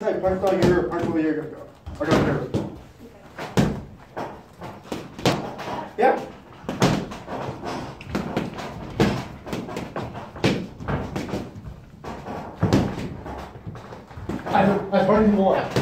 Hey, park over here. I got there. Yeah. I park in the lot.